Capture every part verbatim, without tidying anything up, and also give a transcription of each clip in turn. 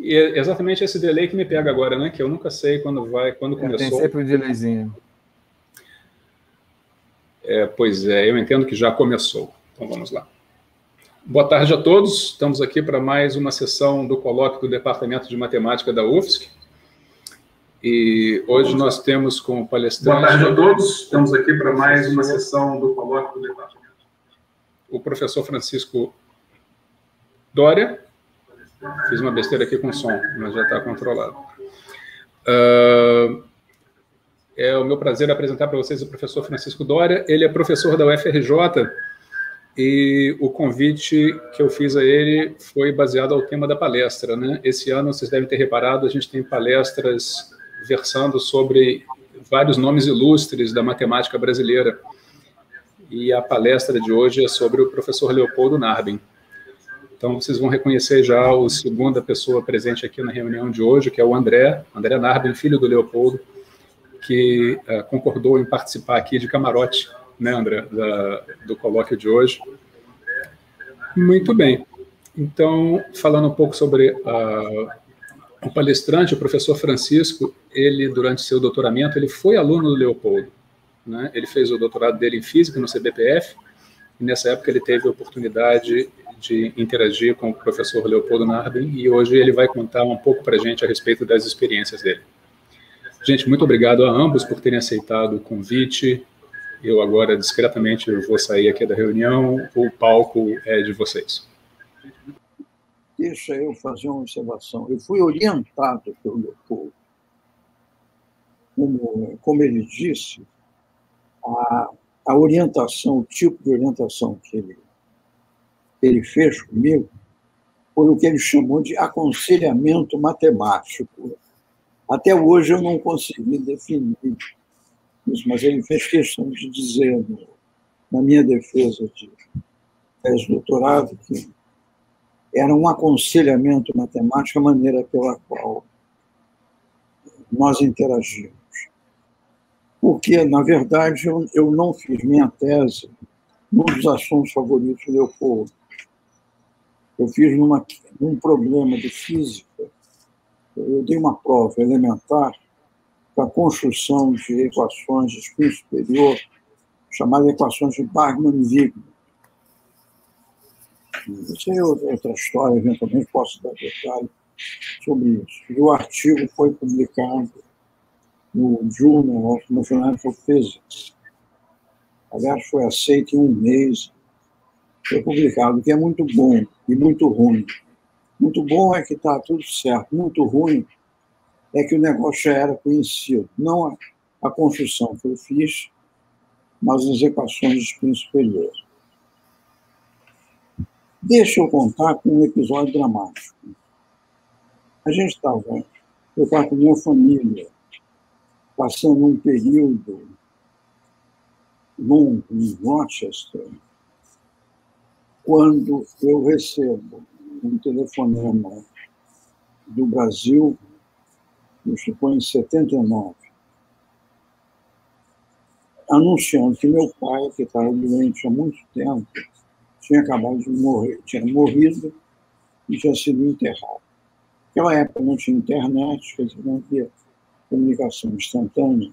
E é exatamente esse delay que me pega agora, né? Que eu nunca sei quando vai, quando começou. Tem sempre um delayzinho. É, pois é, eu entendo que já começou. Então vamos lá. Boa tarde a todos. Estamos aqui para mais uma sessão do colóquio do Departamento de Matemática da U F S C. E hoje nós temos como palestrante... Boa tarde a todos. Estamos aqui para mais uma sessão do colóquio do Departamento. O professor Francisco Dória. Fiz uma besteira aqui com o som, mas já está controlado. Uh, é o meu prazer apresentar para vocês o professor Francisco Dória. Ele é professor da U F R J e o convite que eu fiz a ele foi baseado ao tema da palestra, né? Esse ano, vocês devem ter reparado, a gente tem palestras versando sobre vários nomes ilustres da matemática brasileira. E a palestra de hoje é sobre o professor Leopoldo Narbin. Então, vocês vão reconhecer já a segunda pessoa presente aqui na reunião de hoje, que é o André, André Narbin, filho do Leopoldo, que uh, concordou em participar aqui de camarote, né, André, da, do colóquio de hoje. Muito bem. Então, falando um pouco sobre uh, o palestrante, o professor Francisco, ele, durante seu doutoramento, ele foi aluno do Leopoldo, né? Ele fez o doutorado dele em Física no C B P F, e nessa época ele teve a oportunidade de interagir com o professor Leopoldo Narbin, e hoje ele vai contar um pouco para a gente a respeito das experiências dele. Gente, muito obrigado a ambos por terem aceitado o convite. Eu agora, discretamente, vou sair aqui da reunião, o palco é de vocês. Deixa eu fazer uma observação. Eu fui orientado pelo Leopoldo. Como, como ele disse, a, a orientação, o tipo de orientação que ele ele fez comigo foi o que ele chamou de aconselhamento matemático. Até hoje eu não consegui definir isso, mas ele fez questão de dizer, na minha defesa de tese de doutorado, que era um aconselhamento matemático a maneira pela qual nós interagimos. Porque, na verdade, eu, eu não fiz minha tese num dos assuntos favoritos do Leopoldo. Eu fiz numa, num problema de física, eu dei uma prova elementar para a construção de equações de espinho superior, chamada equações de Bargmann-Wigner. Isso é outra história, eventualmente posso dar detalhe sobre isso. E o artigo foi publicado no Journal of Mathematical Physics. Aliás, foi aceito em um mês. Foi publicado, que é muito bom e muito ruim. Muito bom é que está tudo certo. Muito ruim é que o negócio já era conhecido. Não a, a construção que eu fiz, mas as equações de espinho superior. Deixa eu contar com um episódio dramático. A gente estava, eu com a minha família, passando um período longo em Rochester, quando eu recebo um telefonema do Brasil, isso foi em setenta e nove, anunciando que meu pai, que estava doente há muito tempo, tinha acabado de morrer, tinha morrido e tinha sido enterrado. Naquela época não tinha internet, quer dizer, não havia comunicação instantânea.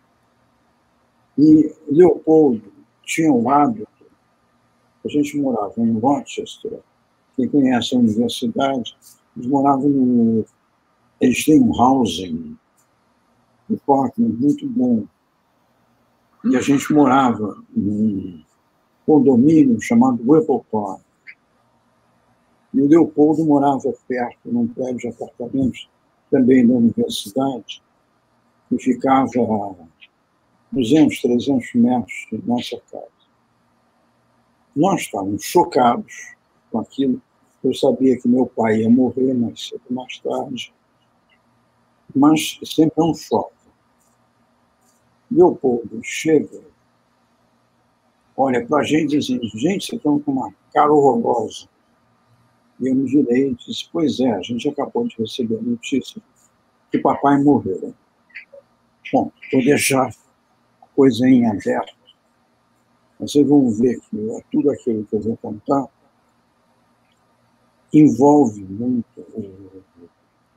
E Leopoldo tinha o hábito. A gente morava em Rochester, quem conhece a universidade, eles moravam no... Eles têm um housing, um apartment muito bom. E a gente morava num condomínio chamado Whipple Park. E o Leopoldo morava perto, num prédio de apartamentos, também da universidade, que ficava a duzentos, trezentos metros de nossa casa. Nós estávamos chocados com aquilo. Eu sabia que meu pai ia morrer mais cedo ou mais tarde, mas sempre é um choque. Leopoldo chega, olha para a gente e diz: gente, vocês estão com uma cara horrorosa. E eu me virei e disse: pois é, a gente acabou de receber a notícia que papai morreu. Bom, vou deixar a coisa em aberto. Vocês vão ver que tudo aquilo que eu vou contar envolve muito o,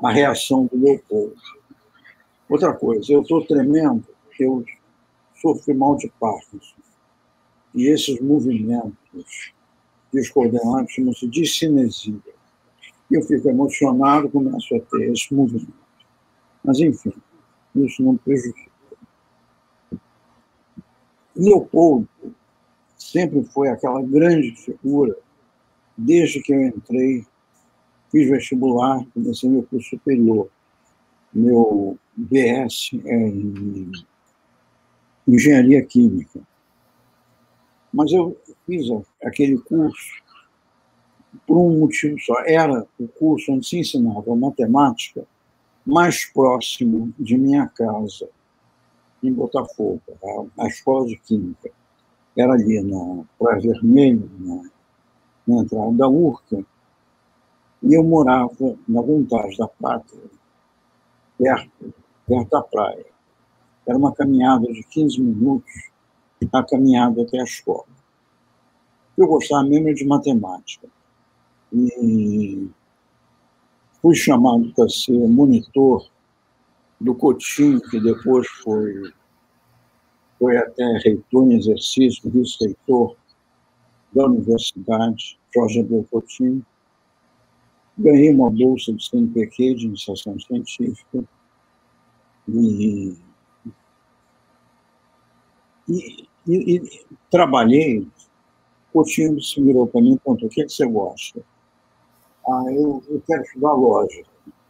a reação do Leopoldo. Outra coisa, eu estou tremendo, eu sofri mal de Parkinson. E esses movimentos descoordenados chamam-se discinesia. Eu fico emocionado, começo a ter esse movimento. Mas, enfim, isso não prejudica. Leopoldo sempre foi aquela grande figura, desde que eu entrei, fiz vestibular, comecei meu curso superior. Meu B S é em Engenharia Química. Mas eu fiz aquele curso por um motivo só. Era o curso onde se ensinava matemática mais próximo de minha casa, em Botafogo, a, a Escola de Química. Era ali na Praia Vermelha, na, na entrada da Urca, e eu morava na Vontade da Pátria, perto, perto da praia. Era uma caminhada de quinze minutos, a caminhada até a escola. Eu gostava mesmo de matemática. E fui chamado para ser monitor do Coutinho, que depois foi, foi até reitor em exercício, vice-reitor da universidade, Jorge Abreu Coutinho. Ganhei uma bolsa de C N P Q, de iniciação científica, e, e, e, e trabalhei. Coutinho se virou para mim e perguntou: o que, é que você gosta? Ah, eu, eu quero estudar lógica.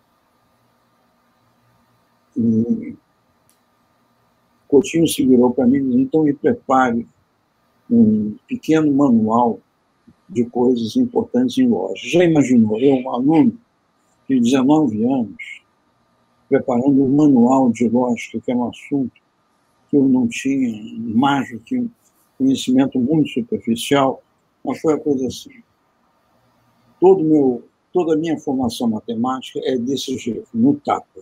E Coutinho se virou para mim e disse: então me prepare um pequeno manual de coisas importantes em lógica. Já imaginou eu, um aluno de dezenove anos, preparando um manual de lógica, que era um assunto que eu não tinha mais do que um conhecimento muito superficial, mas foi a coisa assim. Todo meu, toda a minha formação matemática é desse jeito, no tapa.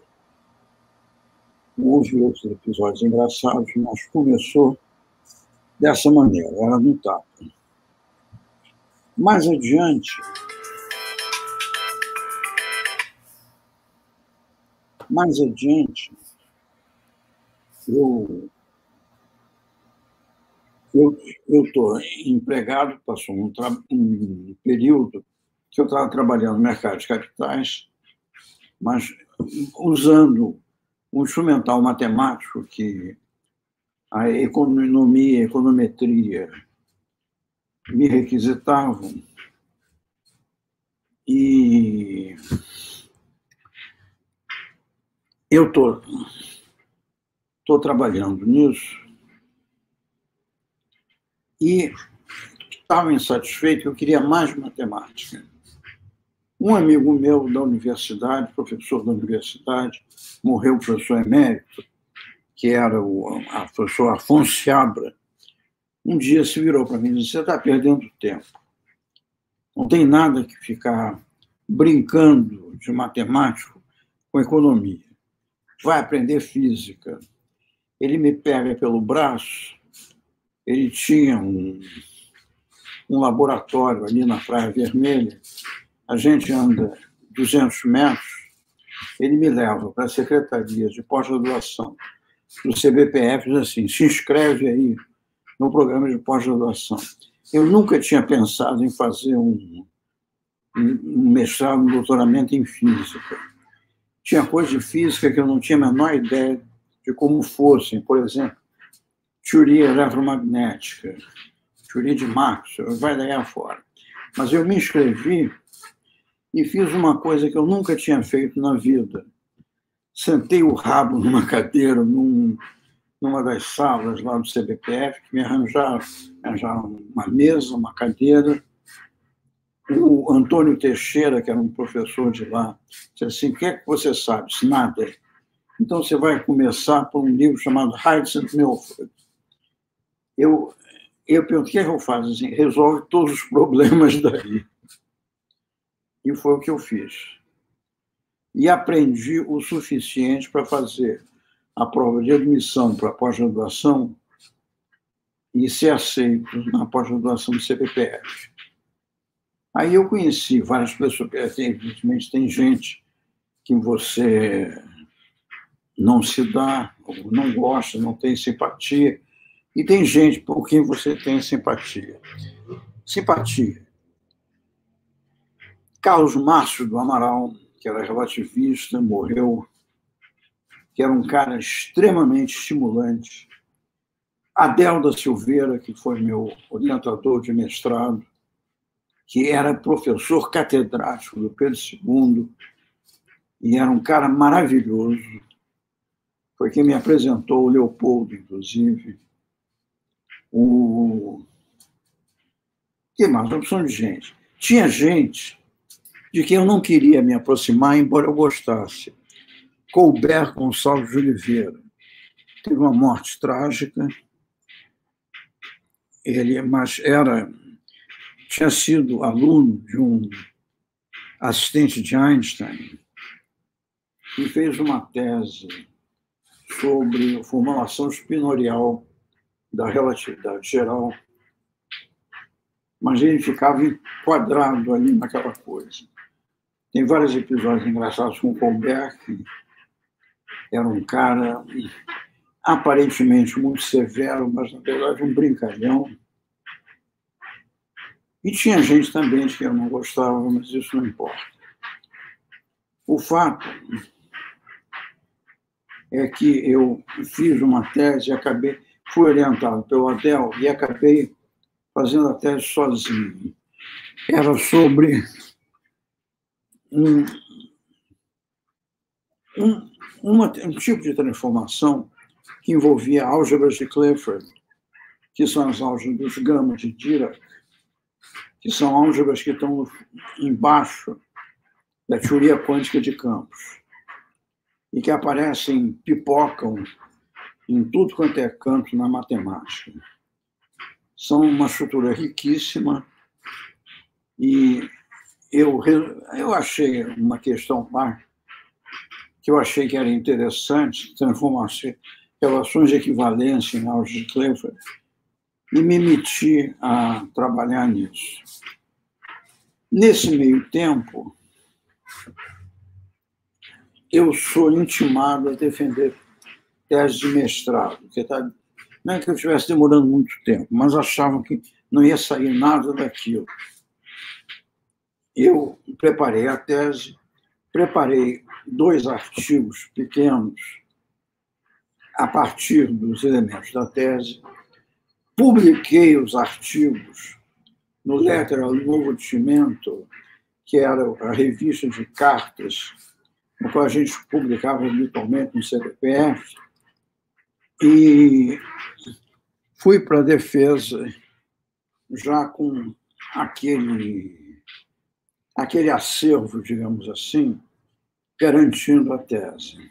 Houve outros episódios engraçados, mas começou dessa maneira, era no tapa. Mais adiante, mais adiante, eu eu estou empregado, passou um, um período que eu estava trabalhando no mercado de capitais, mas usando um instrumental matemático que a economia, a econometria me requisitavam, e eu estou tô, tô trabalhando nisso e estava insatisfeito, eu queria mais matemática. Um amigo meu da universidade, professor da universidade, morreu, o professor emérito, que era o a professor Afonso Seabra, um dia se virou para mim e disse: você está perdendo tempo. Não tem nada que ficar brincando de matemático com economia. Vai aprender física. Ele me pega pelo braço, ele tinha um, um laboratório ali na Praia Vermelha, a gente anda duzentos metros, ele me leva para a Secretaria de Pós-Graduação do C B P F e diz assim: se inscreve aí no programa de pós-graduação. Eu nunca tinha pensado em fazer um, um mestrado, um doutoramento em física. Tinha coisas de física que eu não tinha a menor ideia de como fossem, por exemplo, teoria eletromagnética, teoria de Maxwell, vai daí afora. Mas eu me inscrevi e fiz uma coisa que eu nunca tinha feito na vida. Sentei o rabo numa cadeira, num, numa das salas lá do C B P F, que me arranjaram, arranjaram uma mesa, uma cadeira. O Antônio Teixeira, que era um professor de lá, disse assim: o que é que você sabe? Disse: nada. Então você vai começar por um livro chamado Heights and Milford. Eu, eu pergunto: o que é que eu faço? Assim, resolve todos os problemas daí. E foi o que eu fiz. E aprendi o suficiente para fazer a prova de admissão para a pós-graduação e ser aceito na pós-graduação do C B P F. Aí eu conheci várias pessoas, evidentemente tem gente que você não se dá, ou não gosta, não tem simpatia, e tem gente por quem você tem simpatia. Simpatia. Carlos Márcio do Amaral, que era relativista, morreu, que era um cara extremamente estimulante. Adelda Silveira, que foi meu orientador de mestrado, que era professor catedrático do Pedro segundo, e era um cara maravilhoso. Foi quem me apresentou o Leopoldo, inclusive. O que mais? Uma opção de gente. Tinha gente de quem eu não queria me aproximar, embora eu gostasse. Colbert Gonçalves de Oliveira. Teve uma morte trágica. Ele mas era, tinha sido aluno de um assistente de Einstein e fez uma tese sobre a formulação espinorial da relatividade geral, mas ele ficava enquadrado ali naquela coisa. Tem vários episódios engraçados com o Colbert, que era um cara aparentemente muito severo, mas, na verdade, um brincalhão. E tinha gente também de que eu não gostava, mas isso não importa. O fato é que eu fiz uma tese e acabei, fui orientado pelo Adel e acabei fazendo a tese sozinho. Era sobre um, um, uma, um tipo de transformação que envolvia álgebras de Clifford, que são as álgebras gama de Dirac, que são álgebras que estão embaixo da teoria quântica de campos e que aparecem, pipocam em tudo quanto é canto na matemática. São uma estrutura riquíssima e eu, eu achei uma questão lá que eu achei que era interessante, transformar relações de equivalência em álgebra de Clifford, e me meti a trabalhar nisso. Nesse meio tempo, eu sou intimado a defender tese de mestrado, que tá, não é que eu estivesse demorando muito tempo, mas achavam que não ia sair nada daquilo. Eu preparei a tese, preparei dois artigos pequenos a partir dos elementos da tese, publiquei os artigos no Lateral Novo Documento, que era a revista de cartas, no qual a gente publicava habitualmente no C D P F, e fui para a defesa já com aquele, aquele acervo, digamos assim, garantindo a tese.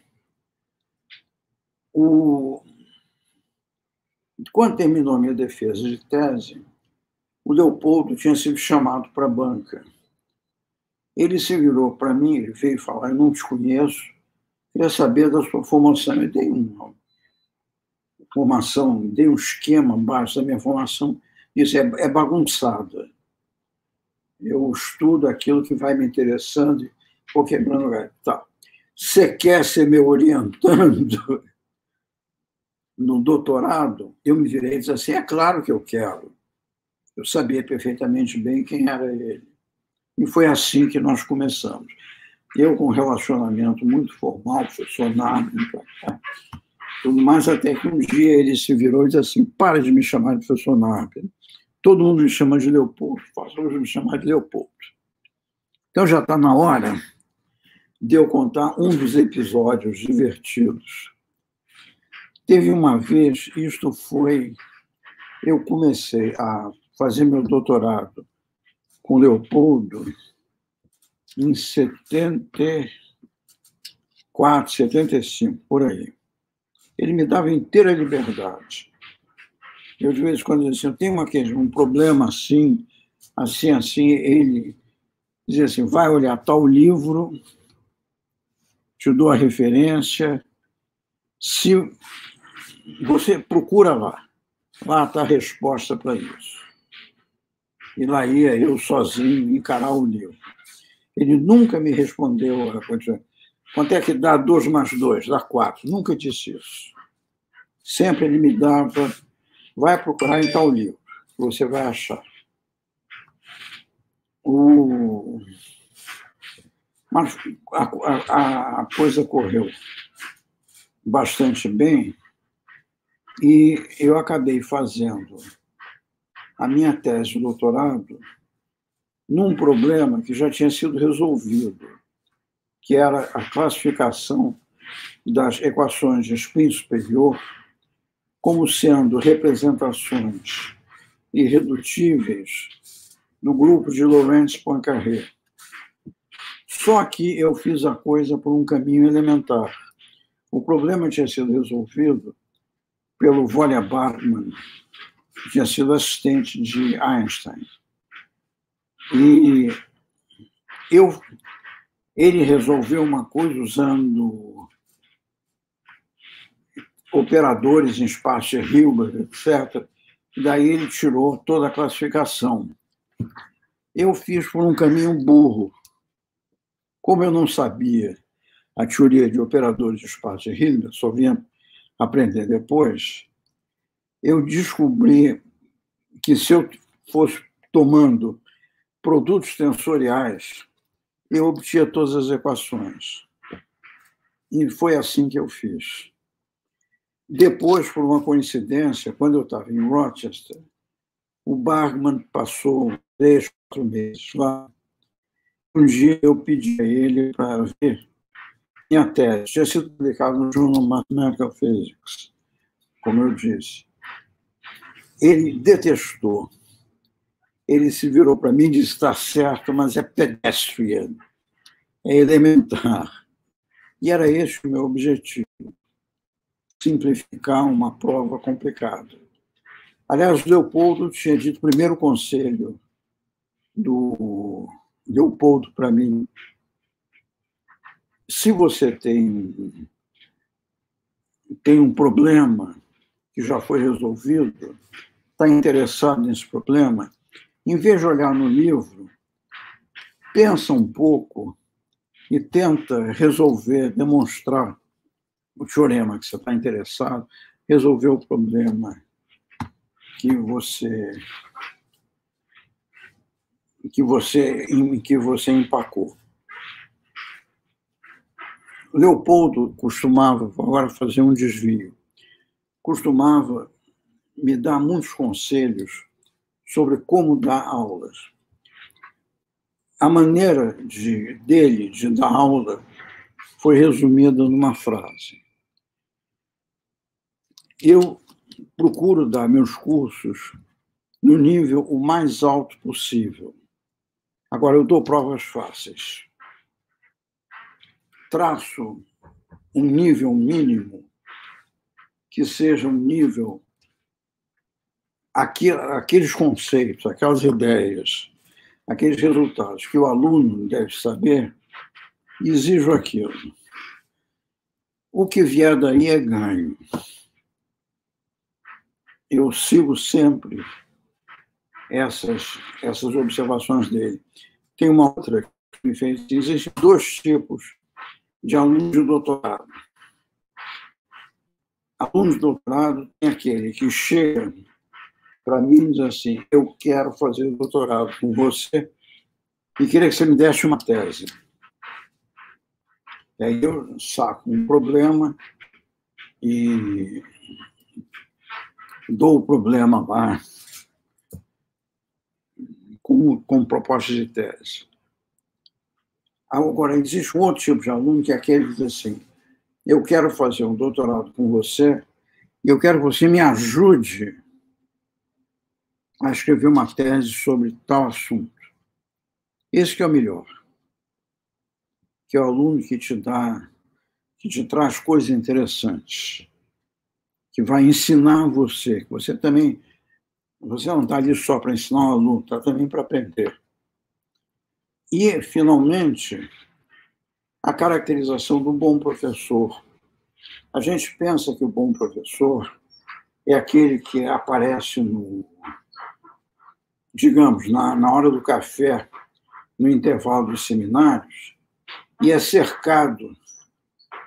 O... Quando terminou a minha defesa de tese, o Leopoldo tinha sido chamado para a banca. Ele se virou para mim, ele veio falar: eu não te conheço, queria saber da sua formação. Eu dei uma formação, dei um esquema abaixo da minha formação, disse: é, é bagunçada. Eu estudo aquilo que vai me interessando, vou quebrando o galho. Tá. Você quer ser meu orientando no doutorado? Eu me virei e disse assim: é claro que eu quero. Eu sabia perfeitamente bem quem era ele. E foi assim que nós começamos. Eu com um relacionamento muito formal, professor Nardo, tudo mais, até que um dia ele se virou e disse assim: para de me chamar de professor Nardo. Todo mundo me chama de Leopoldo, faça hoje me chamar de Leopoldo. Então já está na hora de eu contar um dos episódios divertidos. Teve uma vez, isto foi, eu comecei a fazer meu doutorado com Leopoldo em setenta e quatro, setenta e cinco, por aí. Ele me dava inteira liberdade. Eu, de vez em quando, dizia assim: eu tenho uma questão, um problema assim, assim, assim. Ele dizia assim: vai olhar tal livro, te dou a referência, se você procura lá, lá está a resposta para isso. E lá ia eu sozinho encarar o livro. Ele nunca me respondeu a coisa. quanto é que dá dois mais dois? Dá quatro. Nunca disse isso. Sempre ele me dava, vai procurar em tal livro, que você vai achar. O... Mas a, a, a coisa correu bastante bem e eu acabei fazendo a minha tese de doutorado num problema que já tinha sido resolvido, que era a classificação das equações de spin superior como sendo representações irredutíveis do grupo de Lorentz-Poincaré. Só que eu fiz a coisa por um caminho elementar. O problema tinha sido resolvido pelo Volia Bargmann, que tinha sido assistente de Einstein. E eu, ele resolveu uma coisa usando operadores em espaço de Hilbert, etcétera. E daí ele tirou toda a classificação. Eu fiz por um caminho burro. Como eu não sabia a teoria de operadores de espaço de Hilbert, só vinha aprender depois, eu descobri que se eu fosse tomando produtos tensoriais, eu obtinha todas as equações. E foi assim que eu fiz. Depois, por uma coincidência, quando eu estava em Rochester, o Bargmann passou três, quatro meses lá. Um dia eu pedi a ele para ver minha tese. Tinha sido publicada no Journal Mathematical Physics, como eu disse. Ele detestou. Ele se virou para mim e disse: está certo, mas é pedestrian, é elementar. E era esse o meu objetivo, simplificar uma prova complicada. Aliás, Leopoldo tinha dito o primeiro conselho do Leopoldo para mim: se você tem, tem um problema que já foi resolvido, está interessado nesse problema, em vez de olhar no livro, pensa um pouco e tenta resolver, demonstrar o teorema que você está interessado, resolver o problema que você que você em que você empacou. Leopoldo costumava, agora fazer um desvio, costumava me dar muitos conselhos sobre como dar aulas. A maneira de, dele de dar aula foi resumida numa frase: eu procuro dar meus cursos no nível o mais alto possível. Agora, eu dou provas fáceis. Traço um nível mínimo que seja um nível, aqueles conceitos, aquelas ideias, aqueles resultados que o aluno deve saber, e exijo aquilo. O que vier daí é ganho. Eu sigo sempre essas, essas observações dele. Tem uma outra que me fez: existem dois tipos de alunos de doutorado. Aluno de doutorado tem aquele que chega para mim e diz assim: eu quero fazer doutorado com você e queria que você me desse uma tese. E aí eu saco um problema e dou o problema lá com, com proposta de tese. Agora, existe um outro tipo de aluno que é aquele que diz assim: eu quero fazer um doutorado com você e eu quero que você me ajude a escrever uma tese sobre tal assunto. Esse que é o melhor, que é o aluno que te dá, que te traz coisas interessantes, que vai ensinar você, que você também, você não está ali só para ensinar o aluno, está também para aprender. E, finalmente, a caracterização do bom professor. A gente pensa que o bom professor é aquele que aparece no, digamos, na, na hora do café, no intervalo dos seminários, e é cercado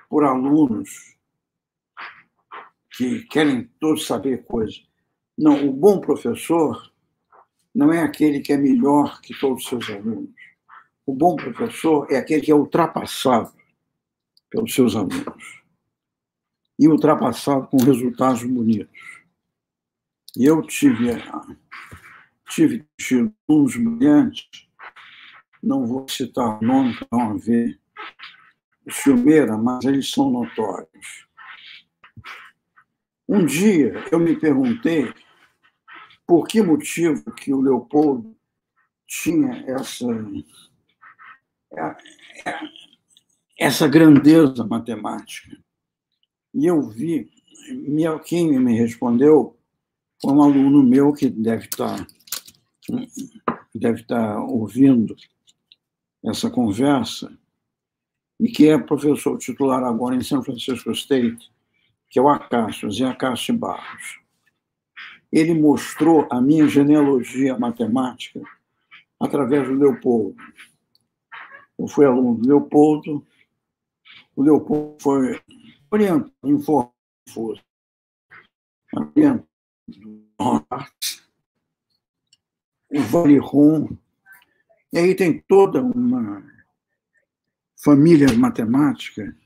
por alunos que querem todos saber coisas. Não, o bom professor não é aquele que é melhor que todos os seus alunos. O bom professor é aquele que é ultrapassado pelos seus alunos e ultrapassado com resultados bonitos. E eu tive, tive alunos brilhantes, não vou citar o nome para não haver ciumeira, mas eles são notórios. Um dia eu me perguntei por que motivo que o Leopoldo tinha essa, essa grandeza matemática. E eu vi, quem me respondeu foi um aluno meu que deve estar, deve estar ouvindo essa conversa, e que é professor titular agora em São Francisco State, que é o Acácio, Zé Acácio Barros. Ele mostrou a minha genealogia matemática através do Leopoldo. Eu fui aluno do Leopoldo, o Leopoldo foi orientado, informado, orientado o Valiron, e aí tem toda uma família matemática,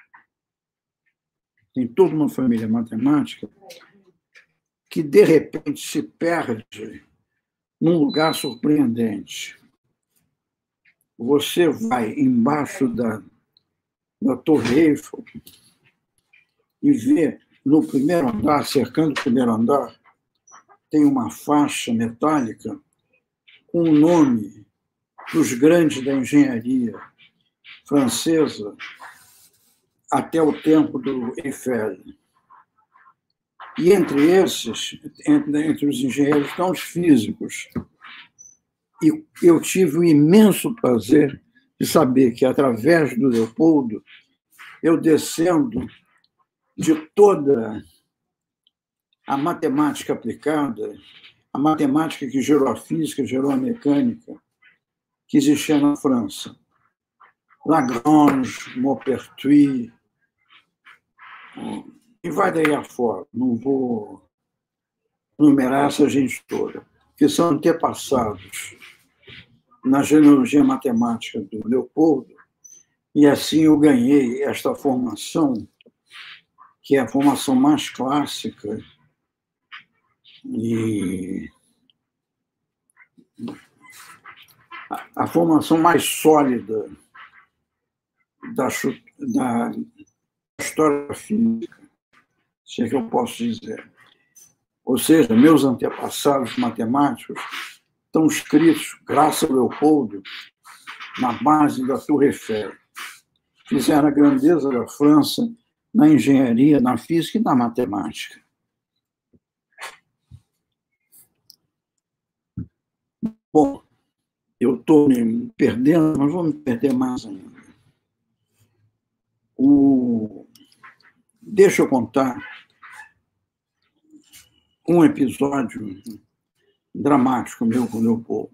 tem toda uma família matemática que, de repente, se perde num lugar surpreendente. Você vai embaixo da, da Torre Eiffel e vê, no primeiro andar, cercando o primeiro andar, tem uma faixa metálica com o nome dos grandes da engenharia francesa até o tempo do Eiffel. E entre esses, entre, entre os engenheiros, estão os físicos. E eu tive o imenso prazer de saber que, através do Leopoldo, eu descendo de toda a matemática aplicada, a matemática que gerou a física, gerou a mecânica, que existia na França. Lagrange, Maupertuis, e vai daí afora. Não vou numerar essa gente toda, que são antepassados na genealogia matemática do Leopoldo, e assim eu ganhei esta formação, que é a formação mais clássica e a formação mais sólida da, da história física, se é que eu posso dizer. Ou seja, meus antepassados matemáticos estão escritos, graças ao Leopoldo, na base da Torre Eiffel. Fizeram a grandeza da França na engenharia, na física e na matemática. Bom, eu estou me perdendo, mas vou me perder mais ainda. O... Deixa eu contar um episódio dramático meu com o Leopoldo.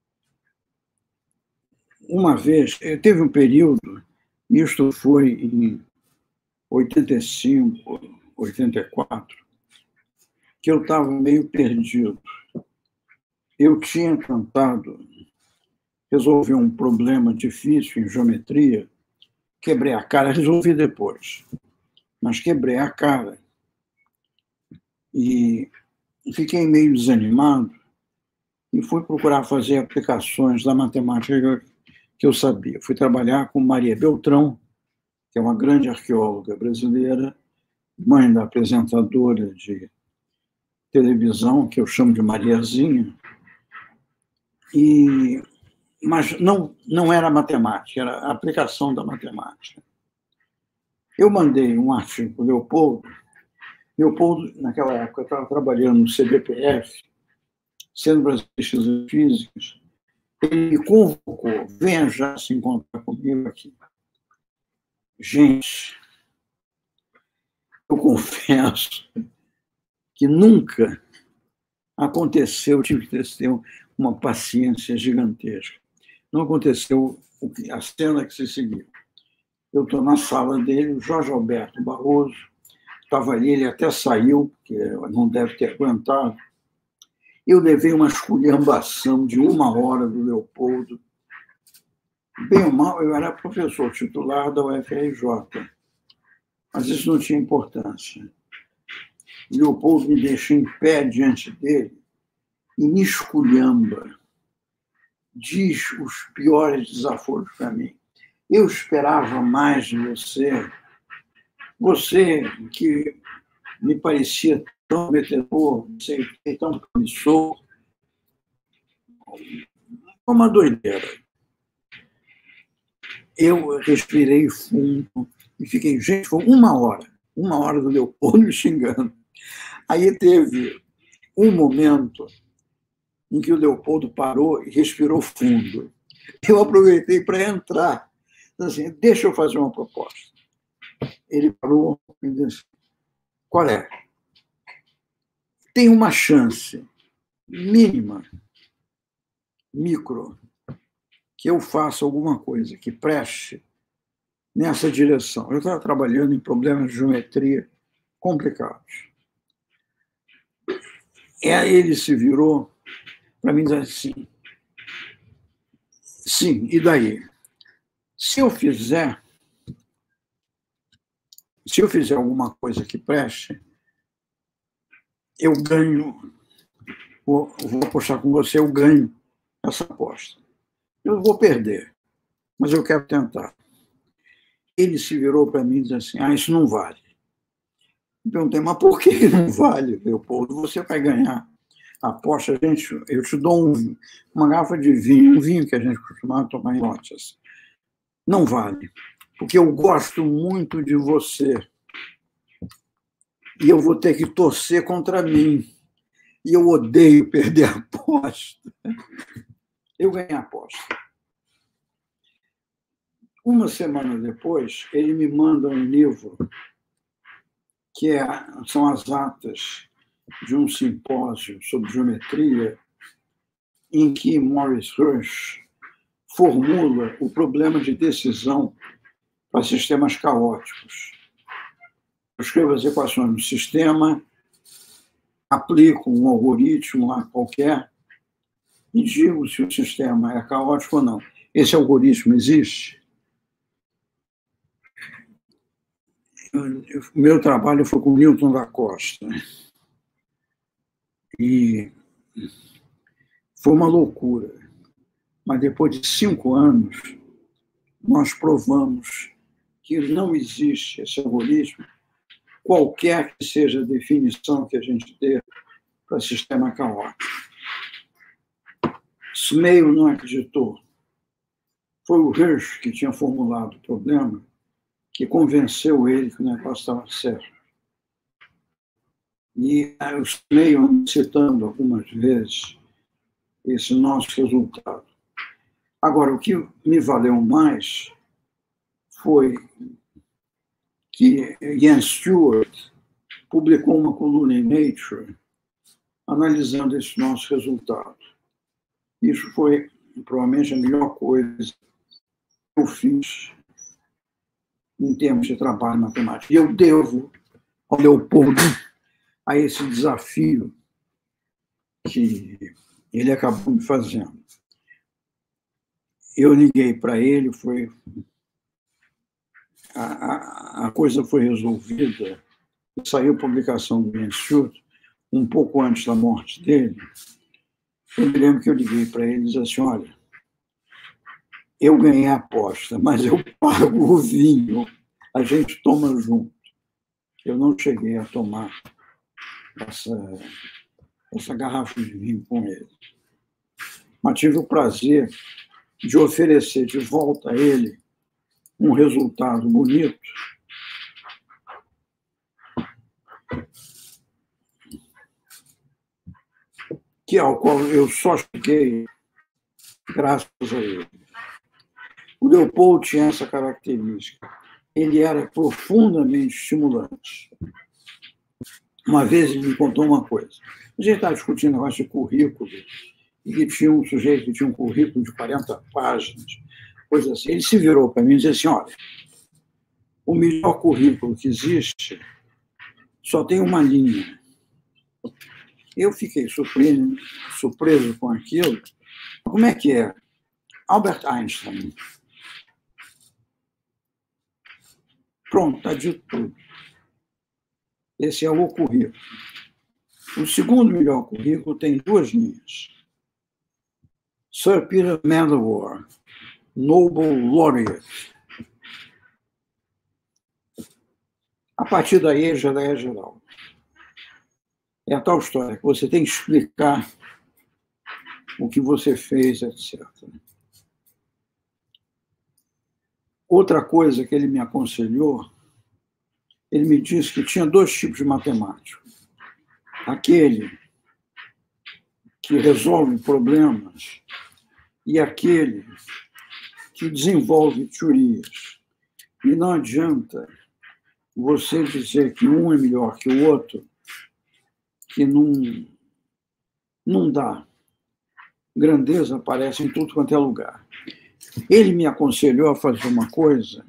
Uma vez, teve um período, isto foi em oitenta e cinco, oitenta e quatro, que eu estava meio perdido. Eu tinha tentado resolver um problema difícil em geometria, quebrei a cara, resolvi depois, mas quebrei a cara e fiquei meio desanimado e fui procurar fazer aplicações da matemática que eu sabia. Fui trabalhar com Maria Beltrão, que é uma grande arqueóloga brasileira, mãe da apresentadora de televisão, que eu chamo de Mariazinha, e, mas não, não era matemática, era a aplicação da matemática. Eu mandei um artigo para o Leopoldo. Leopoldo, naquela época, estava trabalhando no C B P F, sendo brasileiro de físicas. Ele me convocou, venha já se encontrar comigo aqui. Gente, eu confesso que nunca aconteceu, tive que ter uma paciência gigantesca. Não aconteceu a cena que se seguiu. Eu estou na sala dele, o Jorge Alberto Barroso estava ali, ele até saiu, porque não deve ter aguentado. Eu levei uma esculhambação de uma hora do Leopoldo. Bem ou mal, eu era professor titular da U F R J, mas isso não tinha importância. Leopoldo me deixa em pé diante dele e me esculhamba, diz os piores desaforos para mim. Eu esperava mais de você, você que me parecia tão metedor, não sei o que, tão promissor. Uma doideira. Eu respirei fundo e fiquei, gente, foi uma hora, uma hora do Leopoldo me xingando. Aí teve um momento em que o Leopoldo parou e respirou fundo. Eu aproveitei para entrar. Assim, deixa eu fazer uma proposta. Ele parou e disse, qual é? Tem uma chance mínima, micro, que eu faça alguma coisa que preste nessa direção. Eu estava trabalhando em problemas de geometria complicados. E aí ele se virou para mim dizer assim, sim, e daí? Se eu fizer, se eu fizer alguma coisa que preste, eu ganho, vou, vou apostar com você, eu ganho essa aposta. Eu vou perder, mas eu quero tentar. Ele se virou para mim e disse assim, ah, isso não vale. Eu perguntei, mas por que não vale, Leopoldo? Você vai ganhar a aposta, a gente, eu te dou um, uma garrafa de vinho, um vinho que a gente costumava tomar em lotes. Não vale, porque eu gosto muito de você e eu vou ter que torcer contra mim. E eu odeio perder a aposta. Eu ganhei a aposta. Uma semana depois, ele me manda um livro que é, são as atas de um simpósio sobre geometria em que Maurice Hirsch formula o problema de decisão para sistemas caóticos. Eu escrevo as equações do sistema, aplico um algoritmo lá qualquer e digo se o sistema é caótico ou não. Esse algoritmo existe? O meu trabalho foi com Newton da Costa. E foi uma loucura. Mas depois de cinco anos, nós provamos que não existe esse algoritmo, qualquer que seja a definição que a gente dê para sistema caótico. Smail não acreditou. Foi o Hirsch que tinha formulado o problema que convenceu ele que o negócio estava certo. E o Smail, citando algumas vezes esse nosso resultado. Agora, o que me valeu mais foi que Ian Stewart publicou uma coluna em Nature analisando esse nosso resultado. Isso foi provavelmente a melhor coisa que eu fiz em termos de trabalho matemático. E eu devo ao Leopoldo a esse desafio que ele acabou me fazendo. Eu liguei para ele, foi a, a, a coisa foi resolvida, saiu a publicação do Ian Stewart um pouco antes da morte dele. Eu me lembro que eu liguei para ele e disse assim, olha, eu ganhei a aposta, mas eu pago o vinho, a gente toma junto. Eu não cheguei a tomar essa, essa garrafa de vinho com ele. Mas tive o prazer de oferecer de volta a ele um resultado bonito que ao qual eu só cheguei graças a ele. O Leopoldo tinha essa característica. Ele era profundamente estimulante. Uma vez ele me contou uma coisa. A gente estava discutindo negócio de currículo, e que tinha um sujeito que tinha um currículo de quarenta páginas, coisa assim. Ele se virou para mim e disse assim, olha, o melhor currículo que existe só tem uma linha. Eu fiquei surpreso, surpreso com aquilo. Como é que é? Albert Einstein. Pronto, está dito tudo. Esse é o currículo. O segundo melhor currículo tem duas linhas. Sir Peter Medawar, Nobel Laureate. A partir daí já é geral. É a tal história que você tem que explicar o que você fez, etcétera. Outra coisa que ele me aconselhou, ele me disse que tinha dois tipos de matemático. Aquele que resolve problemas e aquele que desenvolve teorias. E não adianta você dizer que um é melhor que o outro, que não, não dá. Grandeza aparece em tudo quanto é lugar. Ele me aconselhou a fazer uma coisa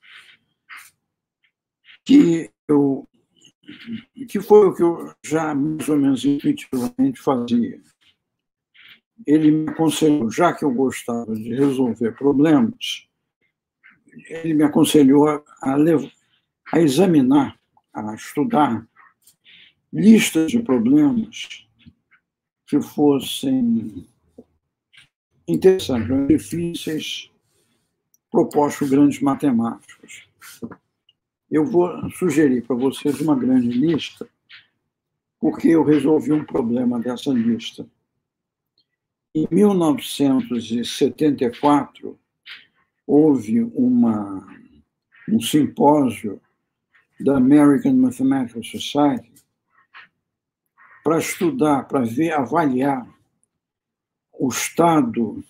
que, eu, que foi o que eu já mais ou menos intuitivamente fazia. Ele me aconselhou, já que eu gostava de resolver problemas, ele me aconselhou a, a, levar, a examinar, a estudar listas de problemas que fossem interessantes, difíceis, propostos por grandes matemáticos. Eu vou sugerir para vocês uma grande lista, porque eu resolvi um problema dessa lista. Em mil novecentos e setenta e quatro, houve uma, um simpósio da American Mathematical Society para estudar, para ver, avaliar o estado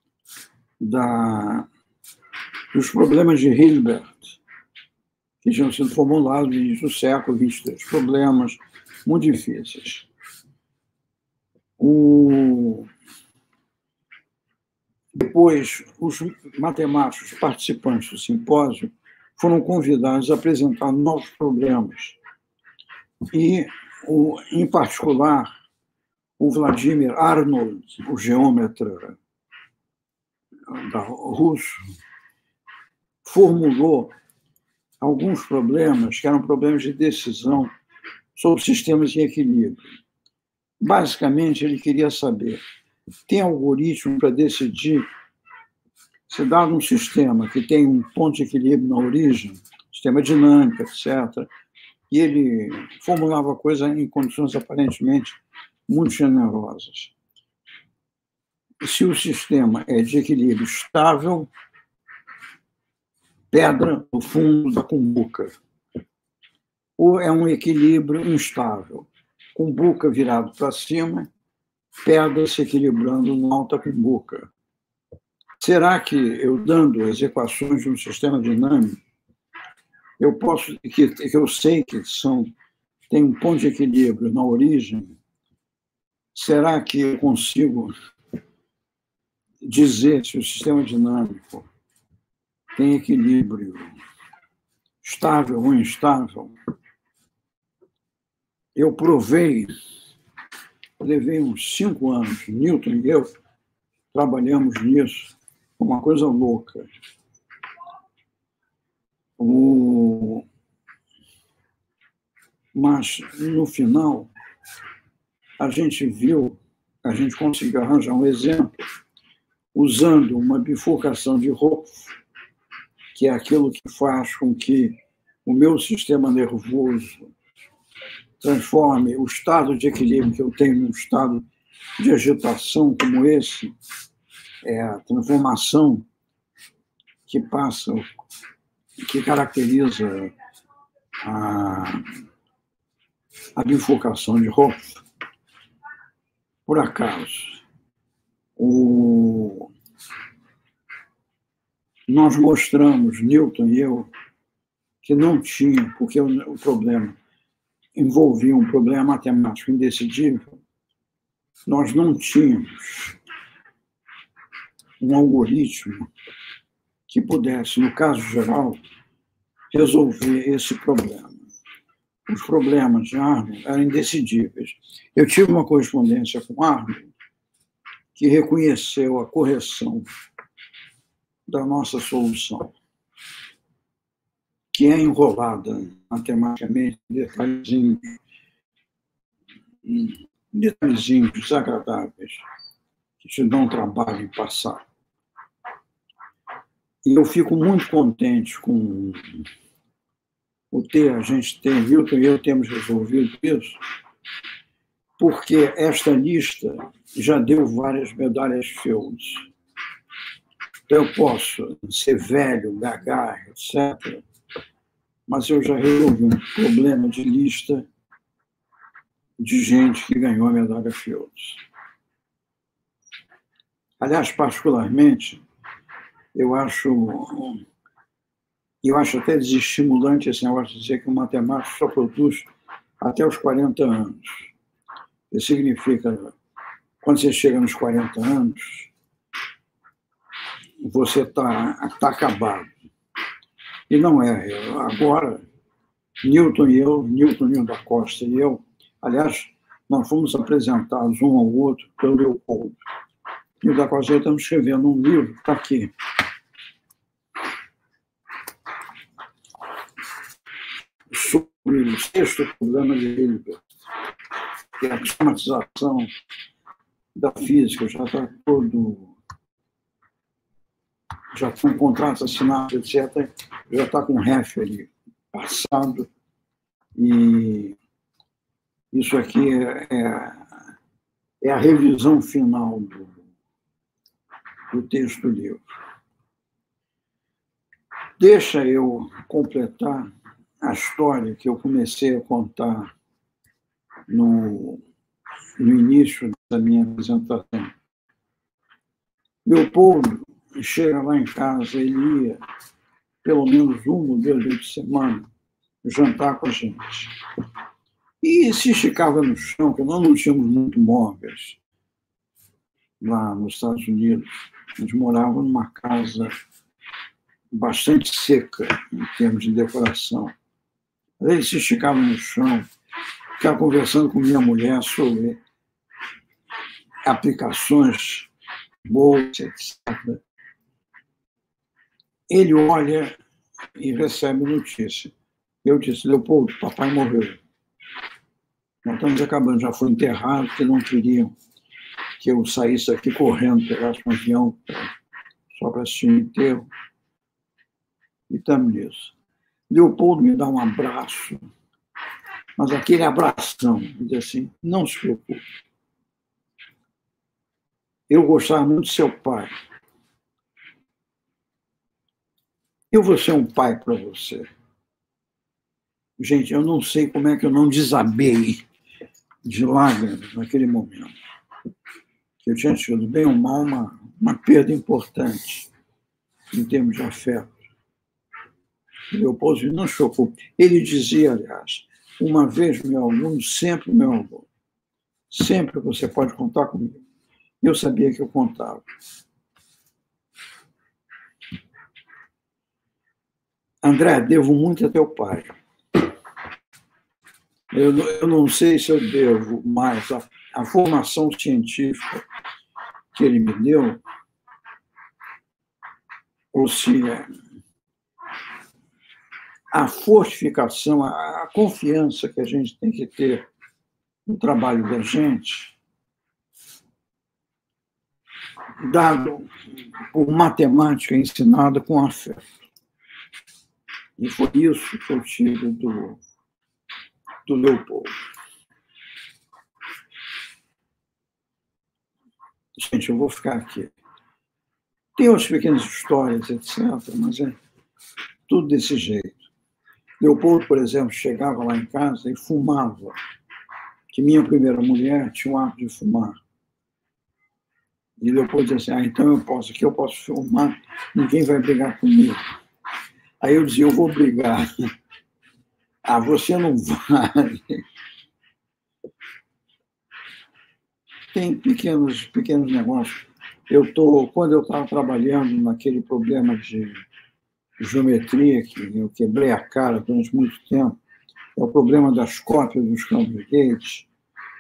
da, dos problemas de Hilbert, que tinham sido formulados no início do século vinte e três, problemas muito difíceis. O... Depois, os matemáticos participantes do simpósio foram convidados a apresentar novos problemas. E, o, em particular, o Vladimir Arnold, o geômetra da, russo, formulou alguns problemas que eram problemas de decisão sobre sistemas em equilíbrio. Basicamente, ele queria saber: tem algoritmo para decidir se, dado um sistema que tem um ponto de equilíbrio na origem, sistema dinâmico, etcétera, e ele formulava a coisa em condições aparentemente muito generosas. Se o sistema é de equilíbrio estável, pedra no fundo da cumbuca. Ou é um equilíbrio instável, cumbuca virado para cima, pedra se equilibrando na alta cumbuca. Será que eu, dando as equações de um sistema dinâmico, eu posso, que, que eu sei que são, tem um ponto de equilíbrio na origem, será que eu consigo dizer se o sistema dinâmico tem equilíbrio estável ou instável? Eu provei, levei uns cinco anos, Newton e eu trabalhamos nisso, uma coisa louca. O... Mas, no final, a gente viu, a gente conseguiu arranjar um exemplo usando uma bifurcação de Hopf, que é aquilo que faz com que o meu sistema nervoso transforme o estado de equilíbrio que eu tenho num estado de agitação como esse, é a transformação que passa, que caracteriza a, a bifurcação de Hopf. Por acaso, o, nós mostramos, Newton e eu, que não tinha, porque o, o problema envolvia um problema matemático indecidível, nós não tínhamos um algoritmo que pudesse, no caso geral, resolver esse problema. Os problemas de Arnold eram indecidíveis. Eu tive uma correspondência com Arnold que reconheceu a correção da nossa solução, que é enrolada matematicamente em detalhezinhos, em detalhezinhos desagradáveis, que te dão trabalho em passar. E eu fico muito contente com o ter, a gente tem, Milton e eu temos resolvido isso, porque esta lista já deu várias medalhas Fields. Então, eu posso ser velho, gaga, etcétera, mas eu já resolvi um problema de lista de gente que ganhou a medalha Fields. Aliás, particularmente, eu acho, eu acho até desestimulante esse negócio de dizer que o matemático só produz até os quarenta anos. Isso significa, quando você chega nos quarenta anos, você está tá acabado. E não é. Agora, Newton e eu, Newton Nilo da Costa e eu, aliás, nós fomos apresentados um ao outro pelo Leopoldo. Nilo da Costa e eu estamos escrevendo um livro, está aqui, sobre o sexto problema de Hilbert, que é a sistematização da física, já está todo, já com contratos assinados, etcétera, já está com referee passado, e isso aqui é, é a revisão final do, do texto do livro. Deixa eu completar a história que eu comecei a contar no, no início da minha apresentação. Leopoldo chega lá em casa, ele ia pelo menos uma ou duas vezes por semana jantar com a gente. E se esticava no chão, porque nós não tínhamos muito móveis lá nos Estados Unidos. A gente morava numa casa bastante seca em termos de decoração. Ele se esticava no chão, ficava conversando com minha mulher sobre aplicações, bolsa, etcétera. Ele olha e recebe notícia. Eu disse, Leopoldo, papai morreu. Nós estamos acabando, já foi enterrado, porque não queriam que eu saísse aqui correndo, pegasse um avião só para assistir o enterro. E estamos nisso. Leopoldo me dá um abraço, mas aquele abração, diz assim, não se preocupe. Eu gostava muito do seu pai. Eu vou ser um pai para você. Gente, eu não sei como é que eu não desabei de lágrimas naquele momento. Eu tinha tido, bem ou mal, uma, uma perda importante em termos de afeto. Leopoldo não se preocupe. Ele dizia, aliás, uma vez meu aluno, sempre meu aluno. Sempre você pode contar comigo. Eu sabia que eu contava. André, devo muito a teu pai. Eu, eu não sei se eu devo mais a, a formação científica que ele me deu, ou se é a fortificação, a, a confiança que a gente tem que ter no trabalho da gente, dado por matemática ensinada com afeto. E foi isso que eu tive do, do Leopoldo. Gente, eu vou ficar aqui. Tem outras pequenas histórias, etcétera, mas é tudo desse jeito. Leopoldo, por exemplo, chegava lá em casa e fumava, que minha primeira mulher tinha o hábito de fumar. E Leopoldo dizia assim, ah, então eu posso, aqui eu posso fumar, ninguém vai brigar comigo. Aí eu dizia, eu vou brigar. Ah, você não vai. Tem pequenos, pequenos negócios. Eu tô, quando eu estava trabalhando naquele problema de geometria, que eu quebrei a cara durante muito tempo, é o problema das cópias dos campos de Gates.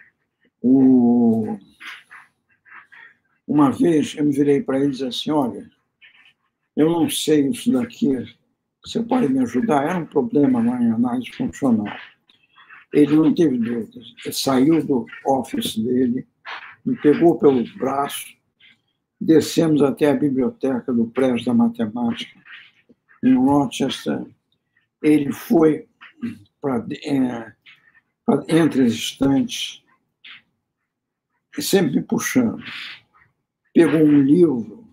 O... Uma vez eu me virei para ele e disse assim, olha, eu não sei isso daqui, você pode me ajudar? Era um problema lá em análise funcional. Ele não teve dúvidas, ele saiu do office dele, me pegou pelo braço, descemos até a biblioteca do Prédio da Matemática, em Rochester. Ele foi para é, entre as estantes, sempre me puxando. Pegou um livro,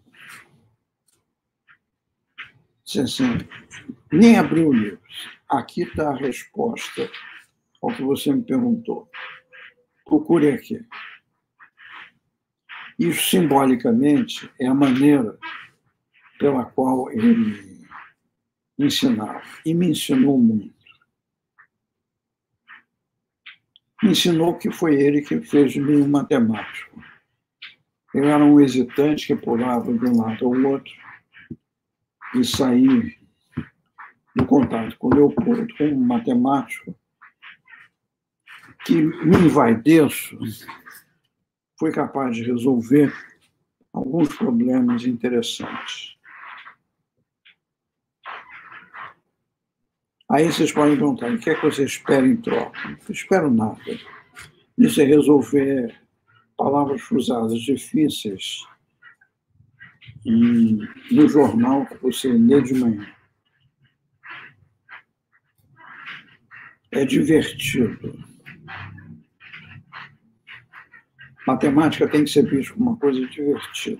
disse assim, nem abriu o livro. Aqui está a resposta ao que você me perguntou. Procure aqui. Isso, simbolicamente, é a maneira pela qual ele ensinava. E me ensinou muito. Me ensinou que foi ele que fez de mim um matemático. Eu era um hesitante que pulava de um lado ao outro e saí do contato com o Leopoldo, com um matemático que, me envaideço, foi capaz de resolver alguns problemas interessantes. Aí vocês podem perguntar, o que é que você espera em troca? Eu espero nada. Isso é resolver palavras cruzadas difíceis no jornal que você lê de manhã. É divertido. Matemática tem que ser vista como uma coisa divertida.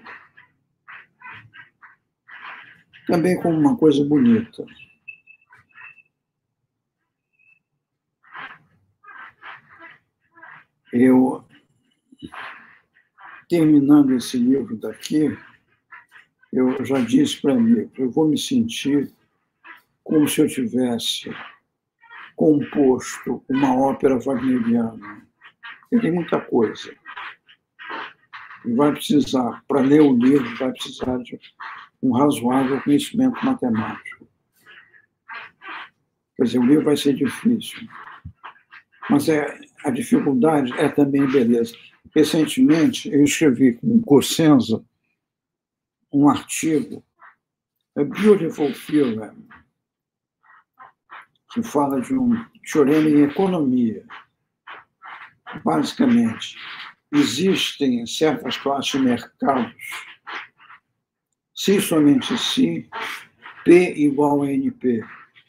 Também como uma coisa bonita. Eu, terminando esse livro daqui, eu já disse para mim, eu vou me sentir como se eu tivesse composto uma ópera wagneriana. Tem muita coisa. E vai precisar, para ler o livro, vai precisar de um razoável conhecimento matemático. Quer dizer, o livro vai ser difícil. Mas é, a dificuldade é também beleza. Recentemente, eu escrevi com o Cossenza um artigo, A Beautiful Theorem, que fala de um teorema em economia. Basicamente, existem certas classes de mercados, se somente se, P igual a N P.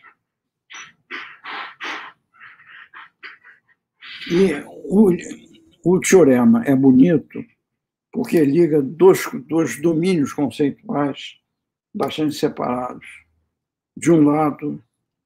E o, o teorema é bonito porque liga dois, dois domínios conceituais bastante separados. De um lado,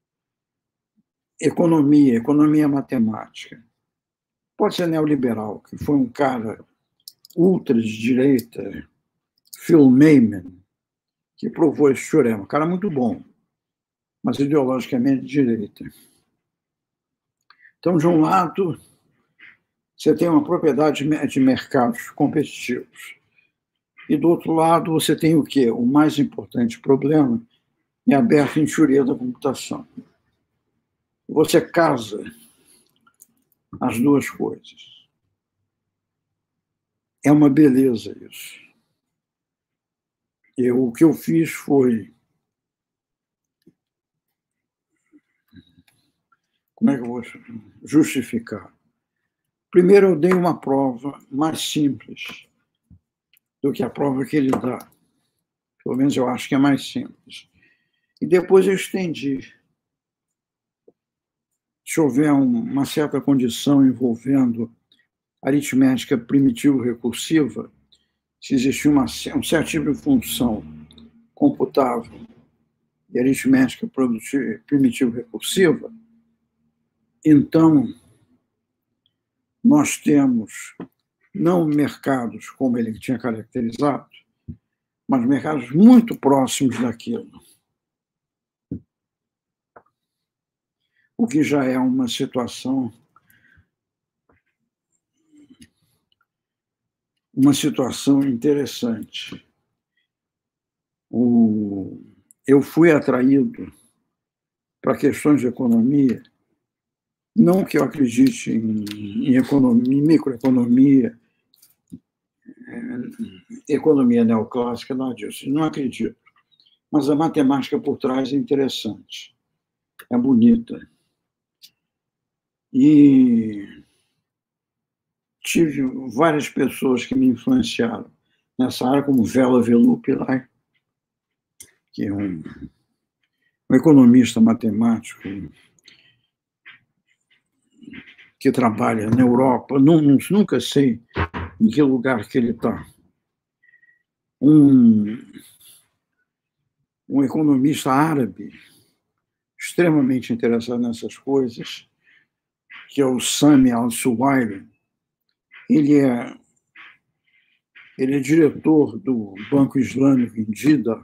economia, economia matemática. Pode ser neoliberal, que foi um cara ultra de direita, Phil Mayman, que provou esse teorema. Um cara muito bom, mas ideologicamente de direita. Então, de um lado, você tem uma propriedade de mercados competitivos. E, do outro lado, você tem o quê? O mais importante problema é aberto em teoria da computação. Você casa as duas coisas. É uma beleza isso. Eu, o que eu fiz foi... Como é que eu vou justificar? Primeiro, eu dei uma prova mais simples do que a prova que ele dá. Pelo menos eu acho que é mais simples. E depois eu estendi. Se houver uma certa condição envolvendo aritmética primitivo-recursiva, se existir uma, um certo tipo de função computável e aritmética primitivo-recursiva, então nós temos não mercados como ele tinha caracterizado, mas mercados muito próximos daquilo. O que já é uma situação uma situação interessante. O, eu fui atraído para questões de economia, não que eu acredite em, em economia, em microeconomia, economia neoclássica, nada disso, não acredito. Mas a matemática por trás é interessante, é bonita. E tive várias pessoas que me influenciaram nessa área, como Vela Velupi-Lai, que é um, um economista matemático que trabalha na Europa, não, nunca sei em que lugar que ele está. Um, um economista árabe, extremamente interessado nessas coisas, que é o Sami Al-Suwaili. Ele é, ele é diretor do Banco Islâmico em Jeddah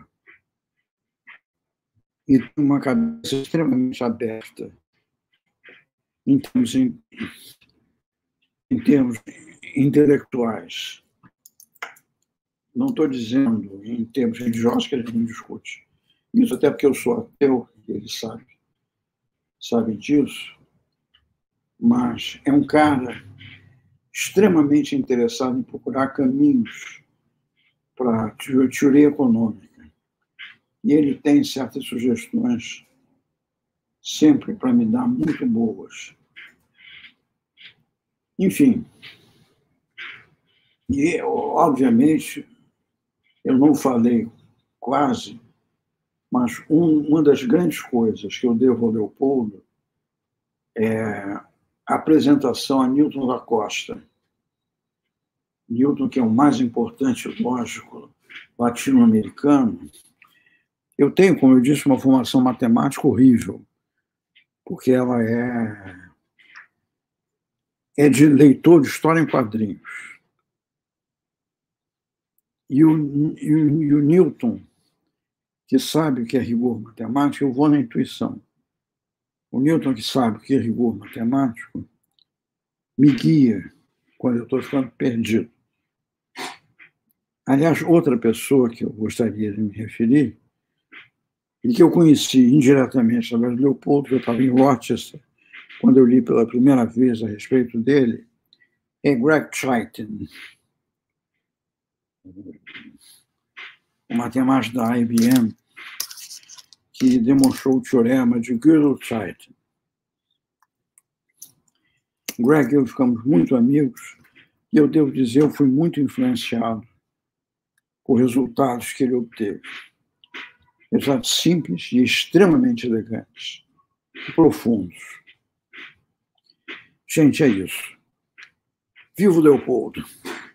e tem uma cabeça extremamente aberta em termos, em, em termos intelectuais. Não estou dizendo em termos religiosos, que ele não discute. Isso até porque eu sou ateu, ele sabe, sabe disso, mas é um cara extremamente interessado em procurar caminhos para a teoria econômica. E ele tem certas sugestões sempre para me dar muito boas. Enfim, e, obviamente, eu não falei quase, mas um, uma das grandes coisas que eu devo ao Leopoldo é a apresentação a Newton da Costa. Newton, que é o mais importante, lógico, latino-americano. Eu tenho, como eu disse, uma formação matemática horrível, porque ela é, é de leitor de história em quadrinhos. E o, e o, e o Newton, que sabe o que é rigor matemático, eu vou na intuição. O Newton, que sabe o que é rigor matemático, me guia quando eu estou ficando perdido. Aliás, outra pessoa que eu gostaria de me referir, e que eu conheci indiretamente através do Leopoldo, que eu estava em Rochester, quando eu li pela primeira vez a respeito dele, é Greg Chaitin, um matemático da I B M, que demonstrou o teorema de Gödel-Chaitin. Greg e eu ficamos muito amigos, e eu devo dizer, eu fui muito influenciado por resultados que ele obteve. Resultados simples e extremamente elegantes, e profundos. Gente, é isso. Viva o Leopoldo!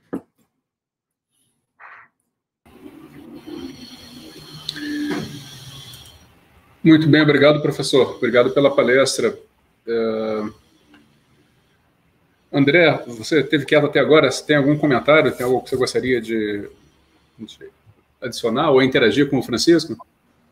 Muito bem, obrigado, professor. Obrigado pela palestra. Uh... André, você esteve quieto até agora. Se tem algum comentário, tem algo que você gostaria de, de adicionar ou interagir com o Francisco?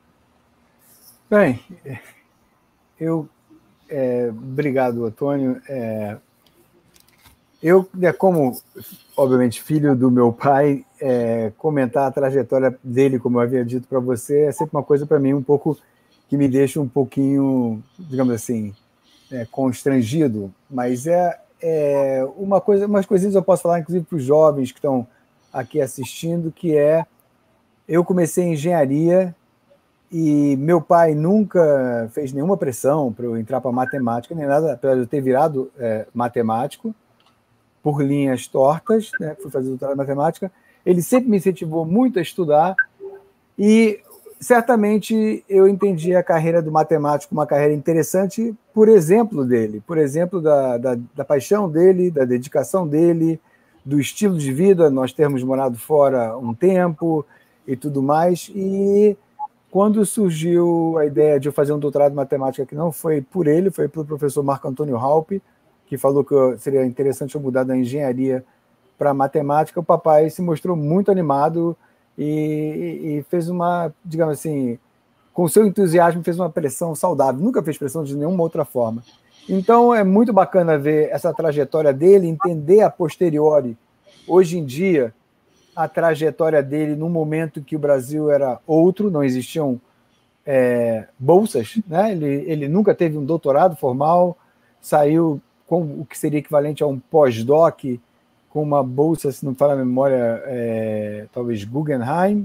Bem, eu... É, obrigado, Antônio. É, eu, é, como, obviamente, filho do meu pai, é, comentar a trajetória dele, como eu havia dito para você, é sempre uma coisa para mim um pouco que me deixa um pouquinho, digamos assim, é, constrangido, mas é, é uma coisa, umas coisinhas eu posso falar, inclusive, para os jovens que estão aqui assistindo, que é, eu comecei engenharia e meu pai nunca fez nenhuma pressão para eu entrar para matemática, nem nada, apesar de eu ter virado é, matemático, por linhas tortas, né, fui fazer doutorado em matemática, ele sempre me incentivou muito a estudar e certamente eu entendi a carreira do matemático uma carreira interessante por exemplo dele, por exemplo da, da, da paixão dele, da dedicação dele, do estilo de vida, nós termos morado fora um tempo e tudo mais, e quando surgiu a ideia de eu fazer um doutorado em matemática, que não foi por ele, foi pelo professor Marco Antônio Halpe, que falou que seria interessante eu mudar da engenharia para matemática, o papai se mostrou muito animado e, e fez uma, digamos assim, com o seu entusiasmo, fez uma pressão saudável, nunca fez pressão de nenhuma outra forma. Então é muito bacana ver essa trajetória dele, entender a posteriori, hoje em dia, a trajetória dele num momento que o Brasil era outro, não existiam é, bolsas, né? Ele, ele nunca teve um doutorado formal, saiu com o que seria equivalente a um pós-doc, com uma bolsa, se não me falha a memória, é, talvez Guggenheim,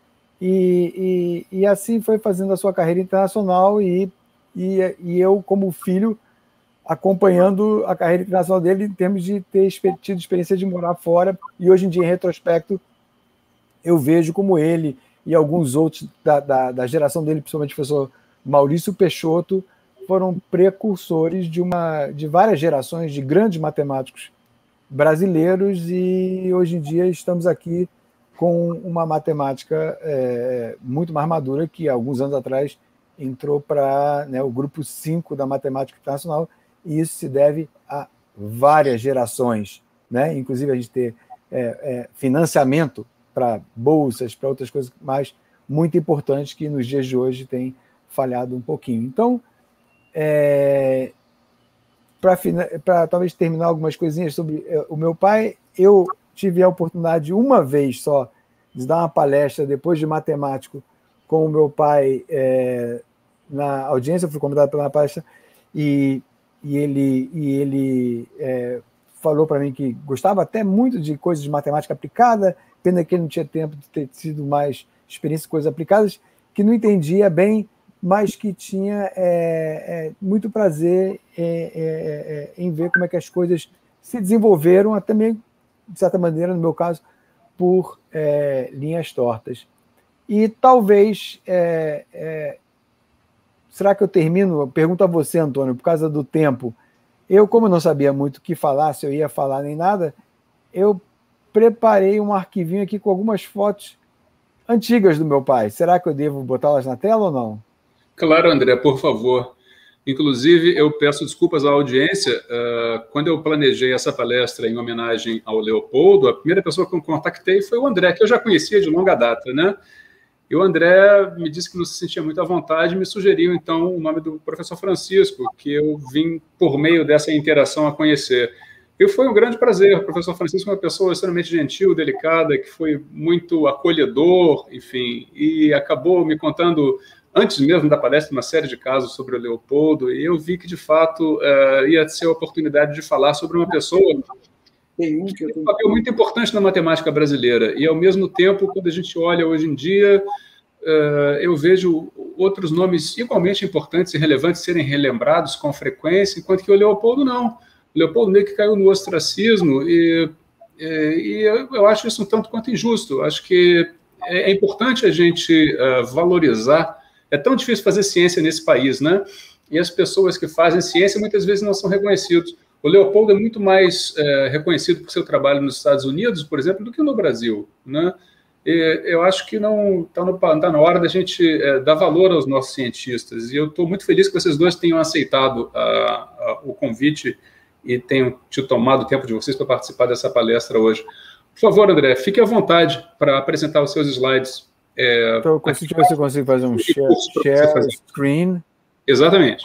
e, e, e assim foi fazendo a sua carreira internacional, e, e, e eu, como filho, acompanhando a carreira internacional dele em termos de ter tido experiência de morar fora, e hoje em dia, em retrospecto, eu vejo como ele e alguns outros da, da, da geração dele, principalmente o professor Maurício Peixoto, foram precursores de, uma, de várias gerações de grandes matemáticos brasileiros, e hoje em dia estamos aqui com uma matemática é, muito mais madura, que alguns anos atrás entrou para, né, o grupo cinco da matemática internacional, e isso se deve a várias gerações, né? Inclusive a gente ter é, é, financiamento para bolsas, para outras coisas mais muito importantes que nos dias de hoje tem falhado um pouquinho. Então, é, para talvez terminar algumas coisinhas sobre é, o meu pai, eu tive a oportunidade uma vez só de dar uma palestra depois de matemático com o meu pai é, na audiência, eu fui convidado para uma palestra, e, e ele, e ele é, falou para mim que gostava até muito de coisas de matemática aplicada, pena que ele não tinha tempo de ter tido mais experiência em coisas aplicadas, que não entendia bem, mas que tinha é, é, muito prazer é, é, é, em ver como é que as coisas se desenvolveram, até mesmo, de certa maneira, no meu caso, por é, linhas tortas. E talvez... É, é, será que eu termino? Pergunto a você, Antônio, por causa do tempo. Eu, como não sabia muito o que falar, se eu ia falar nem nada, eu preparei um arquivinho aqui com algumas fotos antigas do meu pai. Será que eu devo botá-las na tela ou não? Claro, André, por favor. Inclusive, eu peço desculpas à audiência. Uh, quando eu planejei essa palestra em homenagem ao Leopoldo, a primeira pessoa que eu contactei foi o André, que eu já conhecia de longa data, né? E o André me disse que não se sentia muito à vontade e me sugeriu, então, o nome do professor Francisco, que eu vim, por meio dessa interação, a conhecer. E foi um grande prazer. O professor Francisco é uma pessoa extremamente gentil, delicada, que foi muito acolhedor, enfim, e acabou me contando, antes mesmo da palestra, uma série de casos sobre o Leopoldo, e eu vi que, de fato, uh, ia ser a oportunidade de falar sobre uma pessoa tem um que eu tem um papel muito importante na matemática brasileira, e, ao mesmo tempo, quando a gente olha hoje em dia, uh, eu vejo outros nomes igualmente importantes e relevantes serem relembrados com frequência, enquanto que o Leopoldo não. O Leopoldo meio que caiu no ostracismo, e, e, e eu acho isso um tanto quanto injusto. Acho que é importante a gente uh, valorizar. É tão difícil fazer ciência nesse país, né? E as pessoas que fazem ciência muitas vezes não são reconhecidos. O Leopoldo é muito mais é, reconhecido por seu trabalho nos Estados Unidos, por exemplo, do que no Brasil, né? E eu acho que não está tá na hora da gente é, dar valor aos nossos cientistas. E eu estou muito feliz que vocês dois tenham aceitado a, a, o convite e tenham te tomado o tempo de vocês para participar dessa palestra hoje. Por favor, André, fique à vontade para apresentar os seus slides. É, então, se você consegue fazer um share, share screen. Exatamente.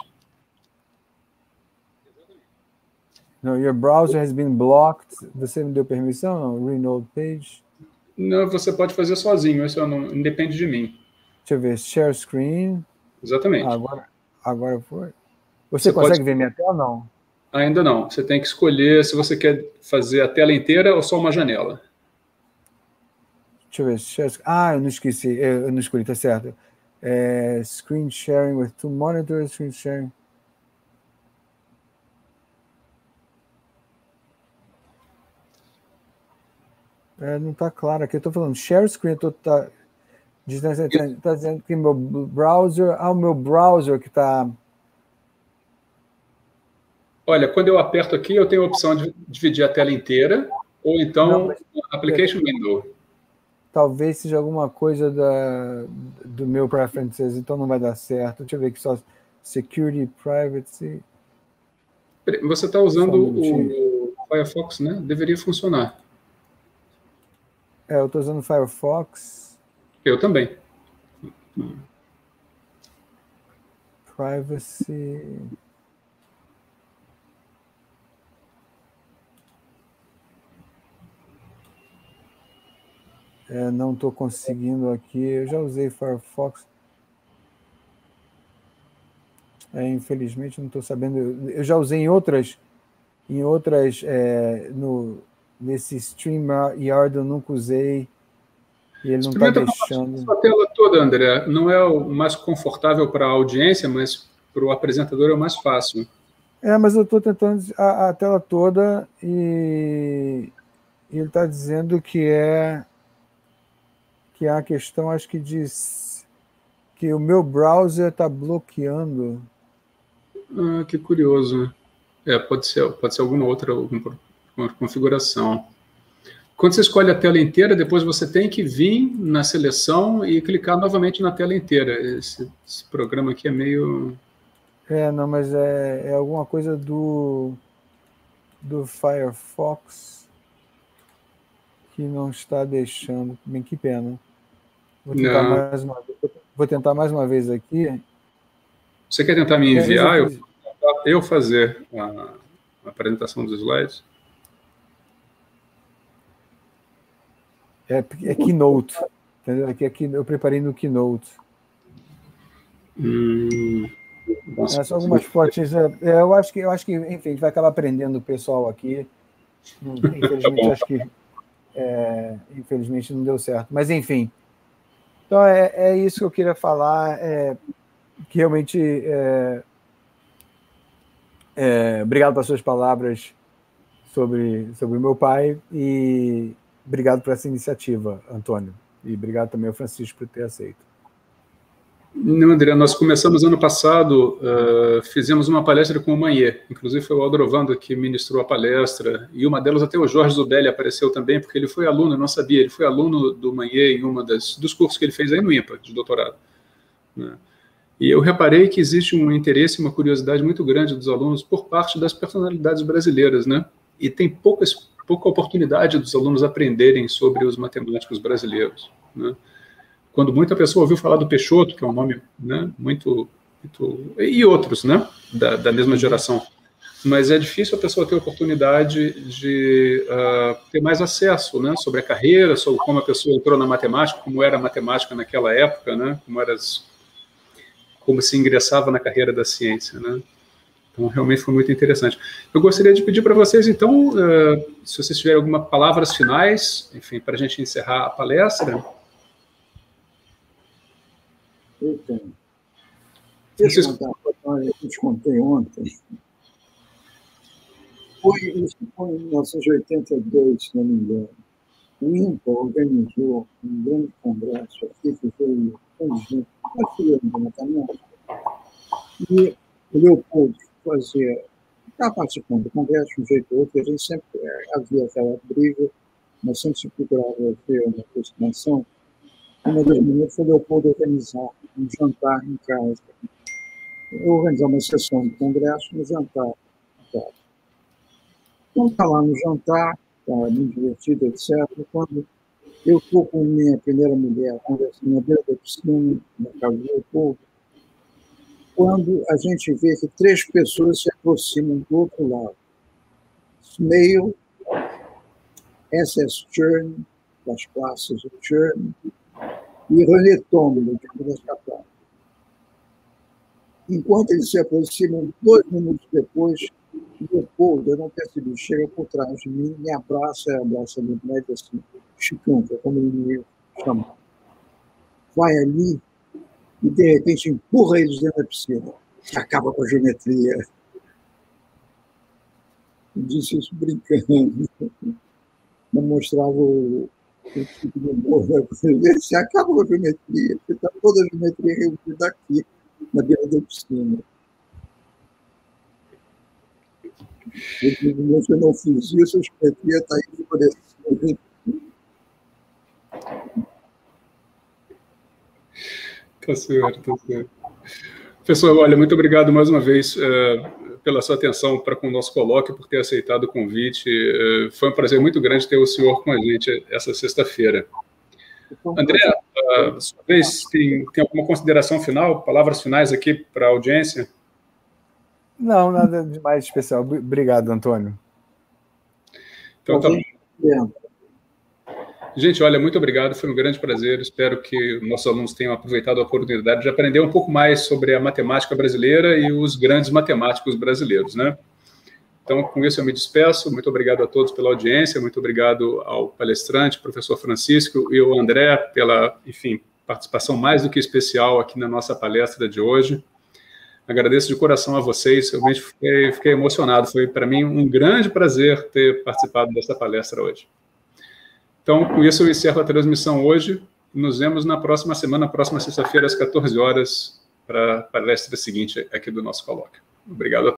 No, your browser has been blocked. Você me deu permissão? Não? Reload page. Não, você pode fazer sozinho. Isso não, não depende de mim. Deixa eu ver. Share screen. Exatamente. Ah, agora, agora foi. Você, você consegue pode... ver minha tela ou não? Ainda não. Você tem que escolher se você quer fazer a tela inteira ou só uma janela. Deixa eu ver. Share... Ah, eu não esqueci. Eu não escolhi, tá certo. É, screen sharing with two monitors. Screen sharing. É, não está claro aqui. Eu estou falando share screen, estou tá, tá dizendo que meu browser. Ah, o meu browser que está. Olha, quando eu aperto aqui, eu tenho a opção de dividir a tela inteira, ou então não, mas... Application Window. Talvez seja alguma coisa da, do meu preferences, então não vai dar certo. Deixa eu ver aqui só. Security, Privacy. Você está usando um o Firefox, né? Deveria funcionar. É, eu estou usando o Firefox. Eu também. Privacy. É, não estou conseguindo aqui. Eu já usei Firefox. É, infelizmente, não estou sabendo. Eu já usei em outras, em outras é, no, nesse StreamYard eu nunca usei e ele não está deixando. A tela toda, André. Não é o mais confortável para a audiência, mas para o apresentador é o mais fácil. É, mas eu estou tentando a, a tela toda e, e ele está dizendo que é que é a questão, acho que diz que o meu browser está bloqueando. Ah, que curioso. É, pode ser, pode ser alguma outra alguma configuração. Quando você escolhe a tela inteira, depois você tem que vir na seleção e clicar novamente na tela inteira. Esse, esse programa aqui é meio... É, não, mas é, é alguma coisa do, do Firefox que não está deixando. Bem, que pena. Vou tentar, mais uma, vou tentar mais uma vez aqui. Você quer tentar me enviar? Eu, eu fazer a, a apresentação dos slides? É, é Keynote. Entendeu? Aqui, aqui eu preparei no Keynote. Hum... É, são algumas fotos. É, eu acho que, eu acho que, enfim, a gente vai acabar aprendendo o pessoal aqui. Infelizmente, acho que é, infelizmente não deu certo. Mas, enfim. Então, é, é isso que eu queria falar. É, que realmente. É, é, obrigado pelas suas palavras sobre, sobre o meu pai. E obrigado por essa iniciativa, Antônio. E obrigado também ao Francisco por ter aceito. Não, André, nós começamos ano passado, uh, fizemos uma palestra com o Manhê, inclusive foi o Aldrovando que ministrou a palestra, e uma delas até o Jorge Zubelli apareceu também, porque ele foi aluno, eu não sabia, ele foi aluno do Manhê em uma das, dos cursos que ele fez aí no IMPA, de doutorado. Né? E eu reparei que existe um interesse, uma curiosidade muito grande dos alunos por parte das personalidades brasileiras, né? E tem poucas, pouca oportunidade dos alunos aprenderem sobre os matemáticos brasileiros, né? Quando muita pessoa ouviu falar do Peixoto, que é um nome, né, muito, muito... E outros, né, da, da mesma geração. Mas é difícil a pessoa ter a oportunidade de uh, ter mais acesso, né, sobre a carreira, sobre como a pessoa entrou na matemática, como era a matemática naquela época, né, como, era as, como se ingressava na carreira da ciência, né. Então, realmente foi muito interessante. Eu gostaria de pedir para vocês, então, uh, se vocês tiverem algumas palavras finais, enfim, para a gente encerrar a palestra... Eu tenho. Deixa eu contar, eu te contei ontem. Foi, isso foi em mil novecentos e oitenta e dois, se não me engano. O INPA organizou um grande congresso aqui, que foi gente, e o Leopoldo fazia, estava participando do congresso de um jeito ou outro, a gente sempre havia aquela briga, mas sempre se procurava ter uma aproximação. Uma das maneiras foi o Leopoldo organizar um jantar em casa. Eu organizar uma sessão de congresso, um jantar em casa. Então, está lá no jantar, está muito divertido, etcétera. Quando eu estou com minha primeira mulher, conversando na beira da piscina, na casa do Leopoldo, quando a gente vê que três pessoas se aproximam do outro lado. Meio S S Churn, das classes de Churn, e René Tomlin, de Rescatar. Enquanto eles se aproximam, dois minutos depois, o Leopoldo, eu não percebi, chega por trás de mim, me abraça, abraça meu médico assim, Chicão, que é como ele me chama. Vai ali e, de repente, empurra eles dentro da piscina. Acaba com a geometria. Eu disse isso brincando. Não mostrava o o tipo de humor, né? Você acaba com a geometria, você está toda a geometria reunida aqui, na beira da piscina. Eu digo, se eu não fiz isso, a geometria está aí florescendo. Tá certo, tá certo. Pessoal, olha, muito obrigado mais uma vez uh, pela sua atenção para com o nosso colóquio, por ter aceitado o convite. Uh, foi um prazer muito grande ter o senhor com a gente essa sexta-feira. André, uh, sua vez, tem, tem alguma consideração final, palavras finais aqui para a audiência? Não, nada de mais especial. Obrigado, Antônio. Então, tá bom. Gente, olha, muito obrigado, foi um grande prazer. Espero que nossos alunos tenham aproveitado a oportunidade de aprender um pouco mais sobre a matemática brasileira e os grandes matemáticos brasileiros, né? Então, com isso eu me despeço. Muito obrigado a todos pela audiência, muito obrigado ao palestrante, professor Francisco, e ao André pela, enfim, participação mais do que especial aqui na nossa palestra de hoje. Agradeço de coração a vocês, realmente fiquei, fiquei emocionado. Foi, para mim, um grande prazer ter participado dessa palestra hoje. Então, com isso, eu encerro a transmissão hoje. Nos vemos na próxima semana, na próxima sexta-feira, às quatorze horas, para a palestra seguinte aqui do nosso colóquio. Obrigado a todos.